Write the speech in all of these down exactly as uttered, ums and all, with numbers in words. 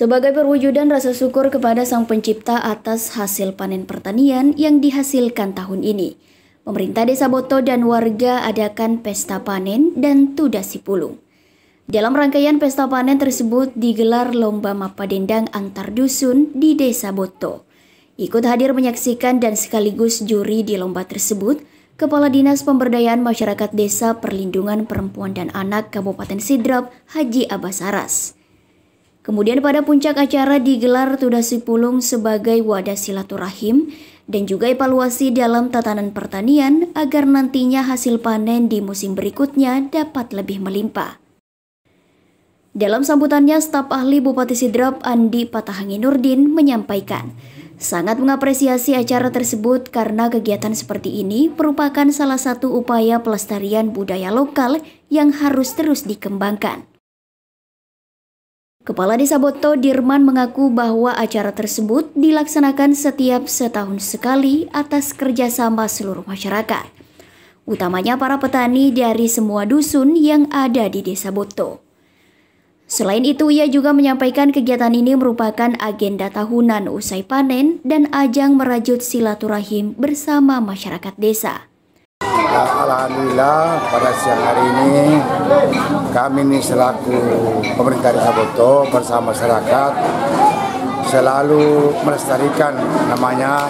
Sebagai perwujudan rasa syukur kepada Sang Pencipta atas hasil panen pertanian yang dihasilkan tahun ini, pemerintah Desa Boto dan warga adakan pesta panen dan Tudasi Pulung. Dalam rangkaian pesta panen tersebut digelar lomba mapa dendang antar dusun di Desa Boto. Ikut hadir menyaksikan dan sekaligus juri di lomba tersebut, Kepala Dinas Pemberdayaan Masyarakat Desa Perlindungan Perempuan dan Anak Kabupaten Sidrap, Haji Abbas Aras. Kemudian pada puncak acara digelar Tudasi Pulung sebagai wadah silaturahim dan juga evaluasi dalam tatanan pertanian agar nantinya hasil panen di musim berikutnya dapat lebih melimpah. Dalam sambutannya, staf ahli Bupati Sidrap Andi Patahangi Nurdin menyampaikan sangat mengapresiasi acara tersebut karena kegiatan seperti ini merupakan salah satu upaya pelestarian budaya lokal yang harus terus dikembangkan. Kepala Desa Boto Dirman mengaku bahwa acara tersebut dilaksanakan setiap setahun sekali atas kerjasama seluruh masyarakat, utamanya para petani dari semua dusun yang ada di Desa Boto. Selain itu, ia juga menyampaikan kegiatan ini merupakan agenda tahunan usai panen dan ajang merajut silaturahim bersama masyarakat desa. Alhamdulillah pada siang hari ini kami ini selaku pemerintah Desa Boto bersama masyarakat selalu melestarikan namanya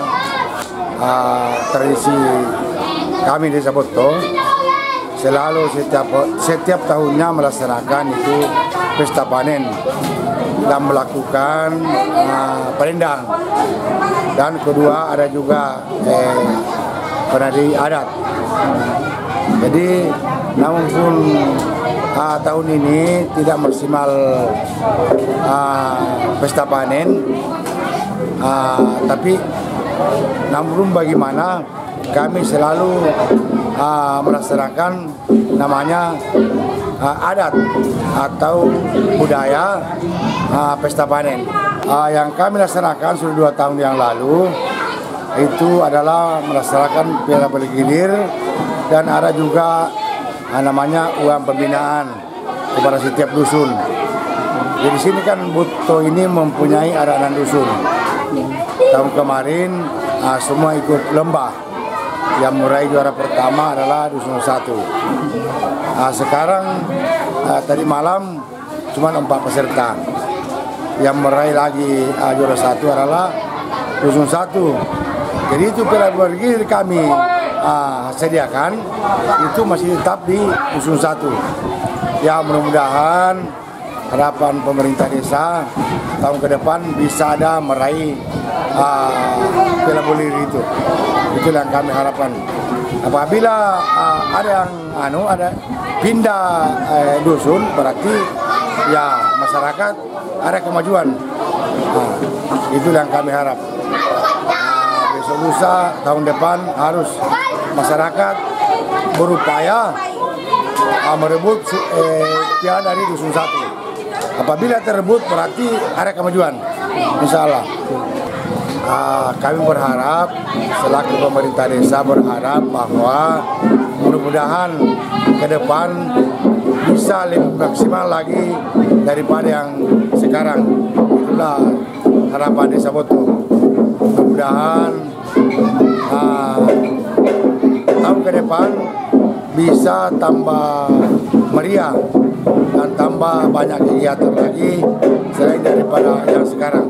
uh, tradisi kami Desa Boto. Selalu setiap setiap tahunnya melaksanakan itu pesta panen dan melakukan uh, pendendang, dan kedua ada juga eh, penari adat. Jadi namun pun uh, tahun ini tidak maksimal uh, pesta panen, uh, tapi namun bagaimana kami selalu uh, melaksanakan namanya uh, adat atau budaya uh, pesta panen. Uh, yang kami laksanakan sudah dua tahun yang lalu itu adalah melaksanakan piala bergilir dan ada juga uh, namanya uang pembinaan kepada setiap dusun. Jadi sini kan Boto ini mempunyai ada enam dusun. Tahun kemarin uh, semua ikut lomba. Yang meraih juara pertama adalah dusun satu. Nah, sekarang uh, tadi malam cuma empat peserta. Yang meraih lagi uh, juara satu adalah dusun satu. Jadi itu piala bergilir kami uh, sediakan itu masih tetap di dusun satu. Ya, mudah-mudahan harapan pemerintah desa tahun ke depan bisa ada meraih uh, piala bergilir itu. Itu yang kami harapkan. Apabila uh, ada yang anu ada pindah uh, dusun, berarti ya masyarakat ada kemajuan. Nah, itu yang kami harap. Uh, besok lusa tahun depan harus masyarakat berupaya uh, merebut uh, piala dari dusun satu. Apabila terebut berarti ada kemajuan, insya Allah. Uh, kami berharap selaku pemerintah desa berharap bahwa mudah-mudahan ke depan bisa lebih maksimal lagi daripada yang sekarang. Itulah harapan Desa Boto. Mudah-mudahan uh, tahun ke depan bisa tambah meriah dan tambah banyak kegiatan lagi selain daripada yang sekarang.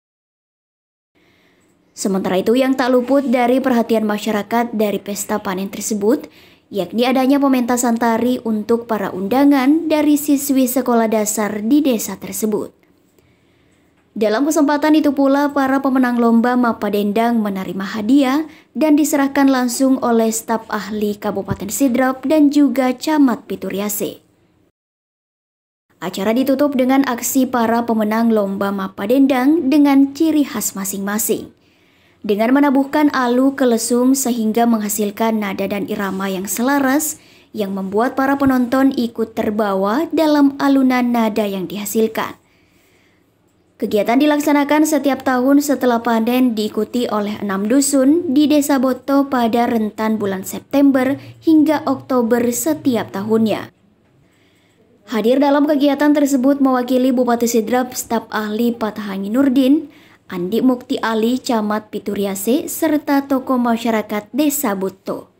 Sementara itu, yang tak luput dari perhatian masyarakat dari pesta panen tersebut, yakni adanya pementasan tari untuk para undangan dari siswi sekolah dasar di desa tersebut. Dalam kesempatan itu pula, para pemenang lomba mapa dendang menerima hadiah dan diserahkan langsung oleh staf ahli Kabupaten Sidrap dan juga Camat Pituriase. Acara ditutup dengan aksi para pemenang lomba mapa dendang dengan ciri khas masing-masing, dengan menabuhkan alu ke lesung sehingga menghasilkan nada dan irama yang selaras yang membuat para penonton ikut terbawa dalam alunan nada yang dihasilkan. Kegiatan dilaksanakan setiap tahun setelah panen diikuti oleh enam dusun di Desa Boto pada rentan bulan September hingga Oktober setiap tahunnya. Hadir dalam kegiatan tersebut mewakili Bupati Sidrap, staf ahli Patahangi Nurdin, Andi Mukti Ali, Camat Pituriase, serta tokoh masyarakat Desa Buto.